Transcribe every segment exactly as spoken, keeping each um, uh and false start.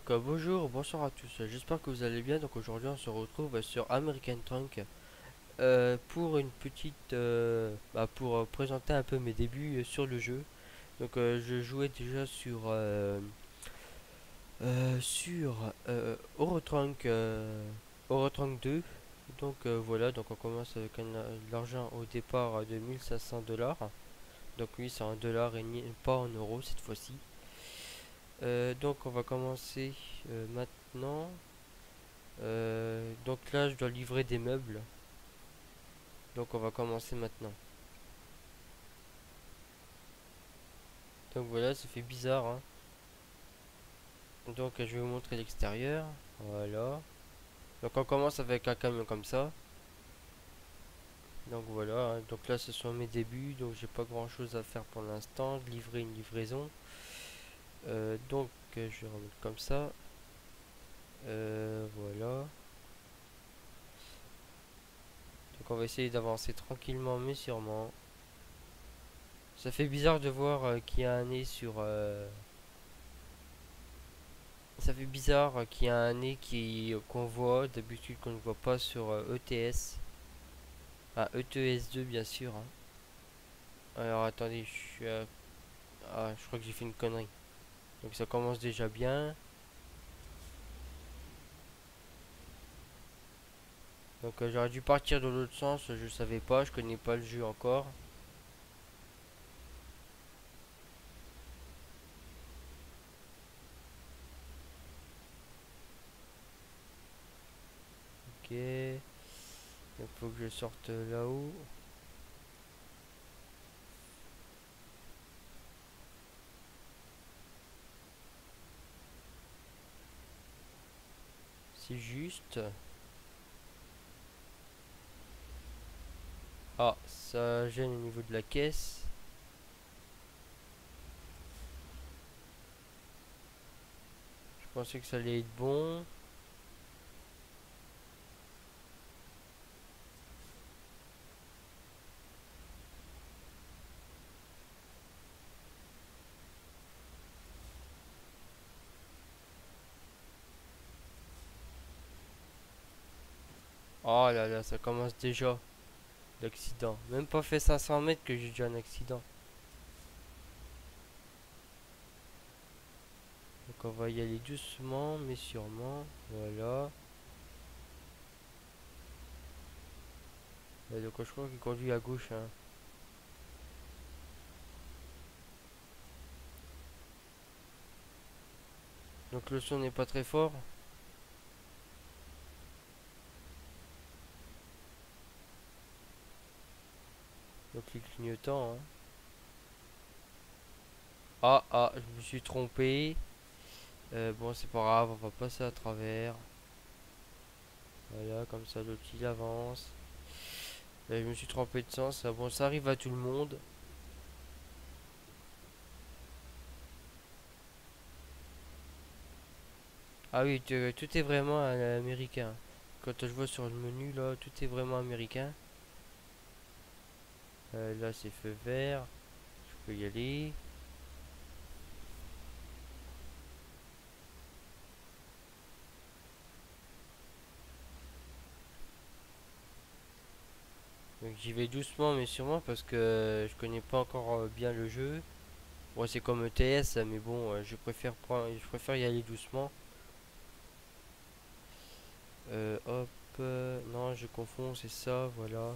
euh, bonjour, bonsoir à tous, j'espère que vous allez bien. Donc aujourd'hui on se retrouve sur American Trunk euh, pour une petite euh, bah, pour euh, présenter un peu mes débuts euh, sur le jeu. Donc euh, je jouais déjà sur euh, euh, sur euh, Eurotrunk euh, Eurotrunk deux. Donc euh, voilà, donc on commence avec un, de l'argent au départ de mille cinq cents dollars. Donc oui, c'est en dollars et ni- pas en euros cette fois-ci. Euh, donc on va commencer euh, maintenant. Euh, donc là, je dois livrer des meubles. Donc on va commencer maintenant. Donc voilà, ça fait bizarre, hein. Donc je vais vous montrer l'extérieur. Voilà. Donc on commence avec un camion comme ça. Donc voilà, hein. Donc là ce sont mes débuts. Donc j'ai pas grand chose à faire pour l'instant. Livrer une livraison. Euh, donc euh, je vais remettre comme ça. Euh, voilà. Donc on va essayer d'avancer tranquillement mais sûrement. Ça fait bizarre de voir euh, qu'il y a un nez sur... euh, Ça fait bizarre euh, qu'il y a un nez qui qu'on voit d'habitude qu'on ne voit pas sur euh, E T S. Ah, E T S deux bien sûr, hein. Alors attendez, je suis à- ah, je crois que j'ai fait une connerie. Donc ça commence déjà bien. Donc euh, j'aurais dû partir de l'autre sens, je savais pas, je connais pas le jeu encore. Ok. Donc faut que je sorte là-haut. C'est juste. Ah, ça gêne au niveau de la caisse. Je pensais que ça allait être bon. Oh là là, ça commence déjà l'accident. Même pas fait cinq cents mètres que j'ai déjà un accident. Donc on va y aller doucement mais sûrement. Voilà. Et donc je crois qu'il conduit à gauche, hein. Donc le son n'est pas très fort. Donc les clignotants, hein. Ah ah, je me suis trompé. Euh, bon c'est pas grave, on va passer à travers. Voilà, comme ça l'autre il avance. Là, je me suis trompé de sens. Ah, bon, ça arrive à tout le monde. Ah oui, tu- tout est vraiment euh, américain. Quand je vois sur le menu là, tout est vraiment américain. Euh, là c'est feu vert, je peux y aller. Donc j'y vais doucement mais sûrement parce que je connais pas encore euh, bien le jeu. Bon c'est comme E T S mais bon euh, je préfère prendre, je préfère y aller doucement. Euh, hop, euh, non je confonds, c'est ça, voilà.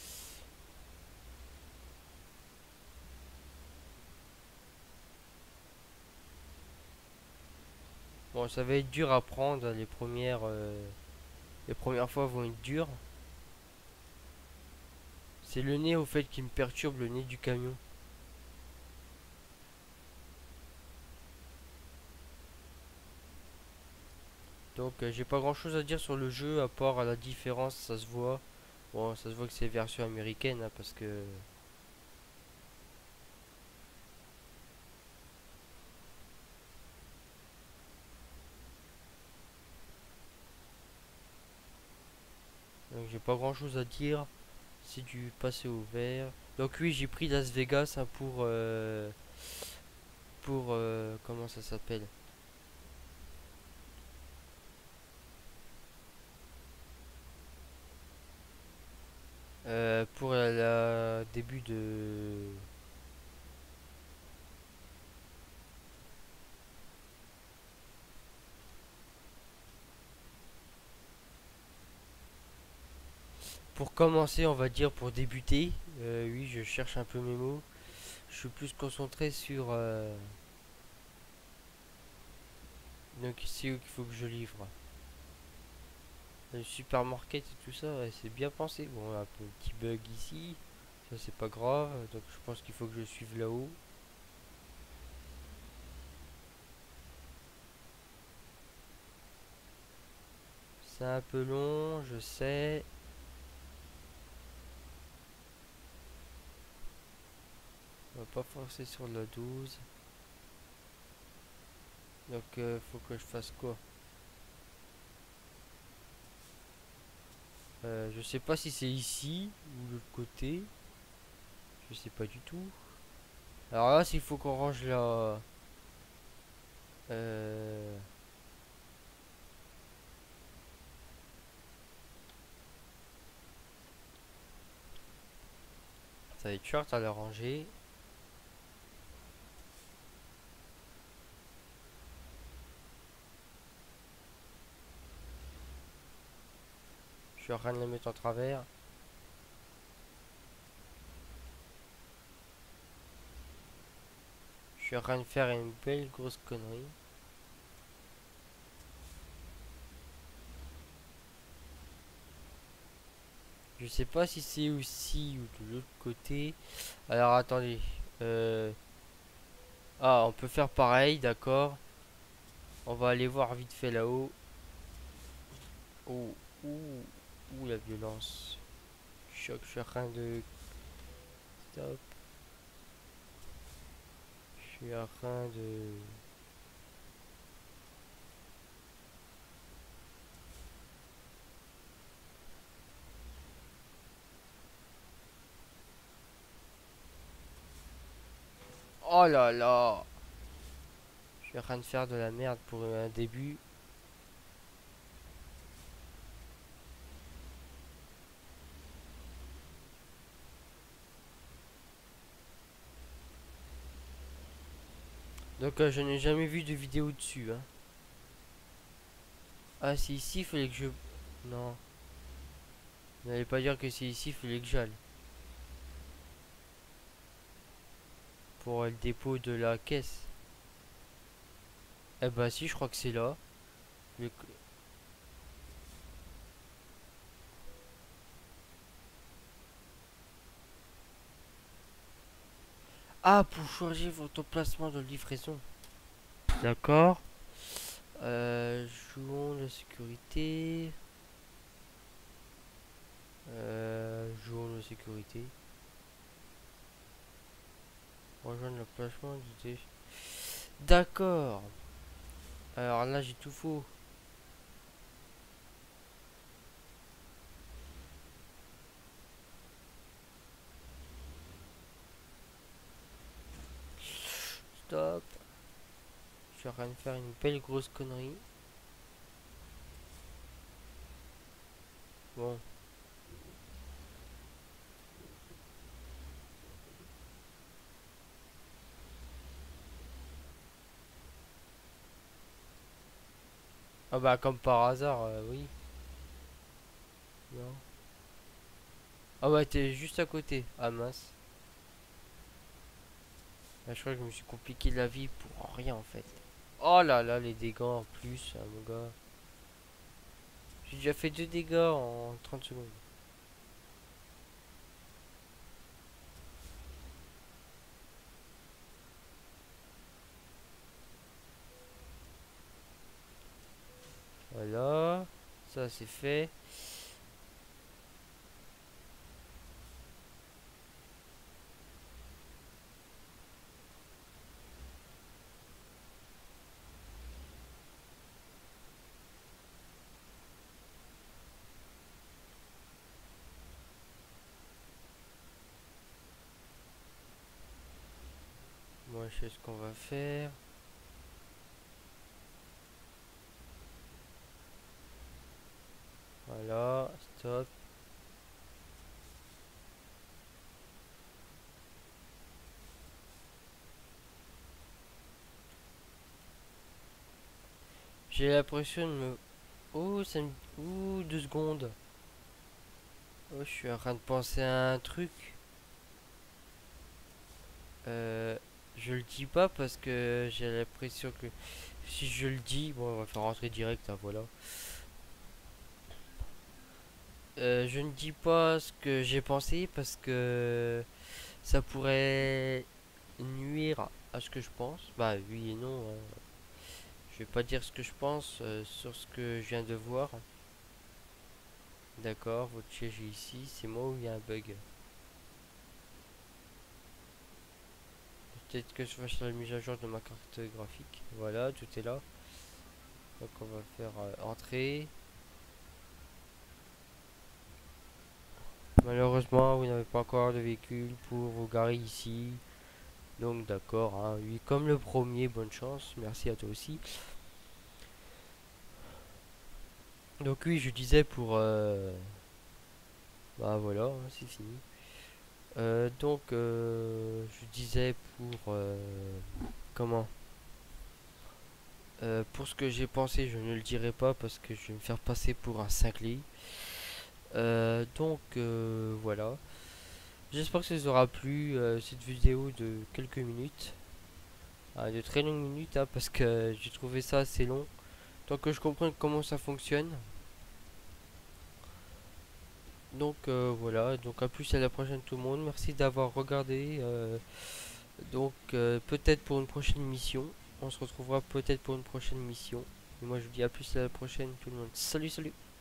Bon ça va être dur à prendre les premières, euh, les premières fois vont être dures. C'est le nez au fait qui me perturbe, le nez du camion. Donc euh, j'ai pas grand chose à dire sur le jeu à part à la différence, ça se voit. Bon ça se voit que c'est version américaine hein, parce que donc j'ai pas grand chose à dire. C'est du passé au vert. Donc oui j'ai pris Las Vegas hein, pour euh, pour euh, comment ça s'appelle, Pour commencer, on va dire pour débuter, euh, oui, je cherche un peu mes mots. Je suis plus concentré sur euh, donc c'est où qu'il faut que je livre. Le supermarket et tout ça, ouais, c'est bien pensé. Bon, un peu petit bug ici, ça c'est pas grave. Donc je pense qu'il faut que je suive là-haut. C'est un peu long, je sais. On va pas forcer sur la douze. Donc euh, faut que je fasse quoi? Euh, je sais pas si c'est ici ou l'autre côté. Je sais pas du tout. Alors là, s'il faut qu'on range la... Euh, ça va être short à la ranger. Je suis en train de la mettre en travers. Je suis en train de faire une belle grosse connerie. Je sais pas si c'est aussi ou de l'autre côté. Alors attendez. Euh, Ah, on peut faire pareil, d'accord. On va aller voir vite fait là-haut. Oh, ouh, ouh, la violence. Choc, je suis en train de... Stop. Je suis en train de... Oh là là. Je suis en train de faire de la merde pour un début. Donc euh, je n'ai jamais vu de vidéo dessus, hein. Ah, c'est ici, il fallait que je... Non. N'allez pas dire que c'est ici, il fallait que j'aille. Pour euh, le dépôt de la caisse. Eh bah si, je crois que c'est là. Le- Ah, pour changer votre placement de livraison. D'accord. Euh, jouons la sécurité. Euh, jouons la sécurité. Rejoindre le placement du... D'accord. Alors là, j'ai tout faux. Stop. Je suis en train de faire une belle grosse connerie. Bon. Ah bah comme par hasard, euh, oui. Non. Ah bah t'es juste à côté. Ah mince. Là, je crois que je me suis compliqué la vie pour rien en fait. Oh là là, les dégâts en plus, hein, mon gars. J'ai déjà fait deux dégâts en trente secondes. Voilà. Ça c'est fait. Moi je sais ce qu'on va faire. Voilà. Stop. J'ai l'impression de me... Oh, ça me... Ouh, deux secondes. Oh, je suis en train de penser à un truc. Euh, je le dis pas parce que j'ai l'impression que si je le dis, bon, on va faire rentrer direct, hein, voilà. Euh, je ne dis pas ce que j'ai pensé parce que ça pourrait nuire à ce que je pense. Bah oui et non, hein. Je vais pas dire ce que je pense euh, sur ce que je viens de voir. D'accord, votre siège est ici, c'est moi ou il y a un bug? Peut-être que je fasse la mise à jour de ma carte graphique. Voilà, tout est là. Donc on va faire euh, entrer. Malheureusement, vous n'avez pas encore de véhicule pour vous garer ici. Donc d'accord, hein, oui, comme le premier, bonne chance. Merci à toi aussi. Donc oui, je disais pour... euh, bah voilà, hein, c'est fini. Euh, donc euh, je disais pour... euh, comment Euh, Pour ce que j'ai pensé, je ne le dirai pas parce que je vais me faire passer pour un cinglé. Euh, donc euh, voilà. J'espère que ça vous aura plu euh, cette vidéo de quelques minutes. Ah, de très longues minutes hein, parce que j'ai trouvé ça assez long. Tant que je comprenne comment ça fonctionne. Donc euh, voilà, donc à plus à la prochaine tout le monde. Merci d'avoir regardé. euh, donc euh, peut-être pour une prochaine mission. On se retrouvera peut-être pour une prochaine mission. Et moi je vous dis à plus à la prochaine tout le monde. Salut salut.